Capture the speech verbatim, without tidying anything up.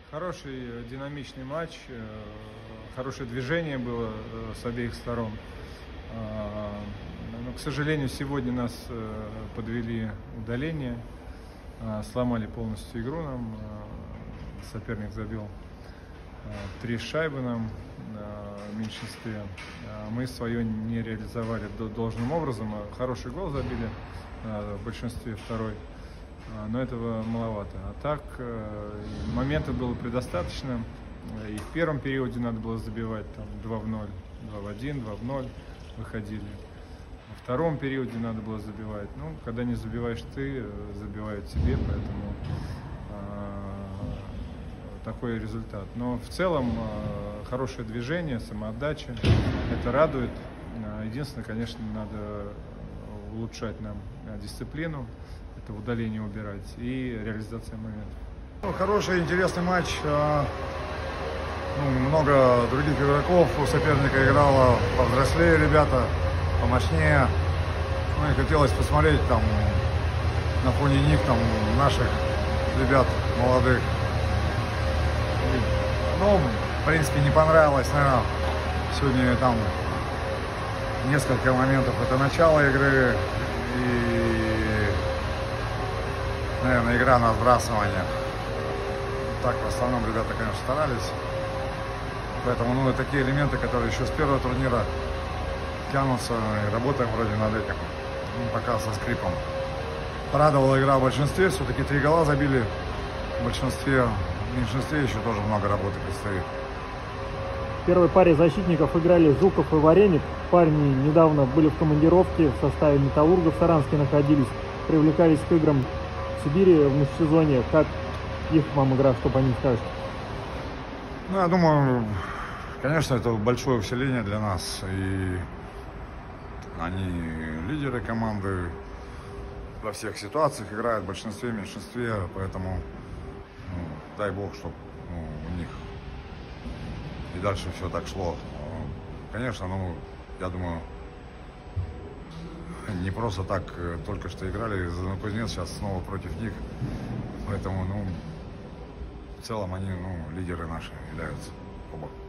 Хороший динамичный матч, хорошее движение было с обеих сторон. Но, к сожалению, сегодня нас подвели удаления, сломали полностью игру нам. Соперник забил три шайбы нам в меньшинстве. Мы свое не реализовали должным образом. Хороший гол забили в большинстве, второй. Но этого маловато. А так, моментов было предостаточно. И в первом периоде надо было забивать там два в ноль, два в один, два в ноль выходили. Во втором периоде надо было забивать. Ну, когда не забиваешь ты, забивают тебе, поэтому э, такой результат. Но в целом э, хорошее движение, самоотдача. Это радует. Единственное, конечно, надо улучшать нам дисциплину. Это удаление убирать и реализация моментов. Ну, хороший, интересный матч. Ну, много других игроков у соперника играло, повзрослее ребята, помощнее. Ну и хотелось посмотреть там на фоне них, там наших ребят молодых. Ну, в принципе, не понравилось, наверное, сегодня там несколько моментов. Это начало игры и, наверное, игра на сбрасывание. Так, в основном ребята, конечно, старались. Поэтому, ну, такие элементы, которые еще с первого турнира тянутся, и работаем вроде над этим. Ну, пока со скрипом. Порадовала игра в большинстве, все-таки три гола забили в большинстве. В меньшинстве еще тоже много работы предстоит. В первой паре защитников играли Жуков и Вареник. Парни недавно были в командировке, в составе Металлурга в Саранске находились, привлекались к играм в Сибири в межсезонье. Как их вам игра, что по ним скажете? Ну, я думаю, конечно, это большое усиление для нас. И они лидеры команды, во всех ситуациях играют в большинстве, в меньшинстве. Поэтому, ну, дай бог, чтобы, ну, у них и дальше все так шло. Конечно, ну, я думаю, не просто так только что играли. Кузнец сейчас снова против них. Поэтому, ну, в целом они, ну, лидеры наши являются оба.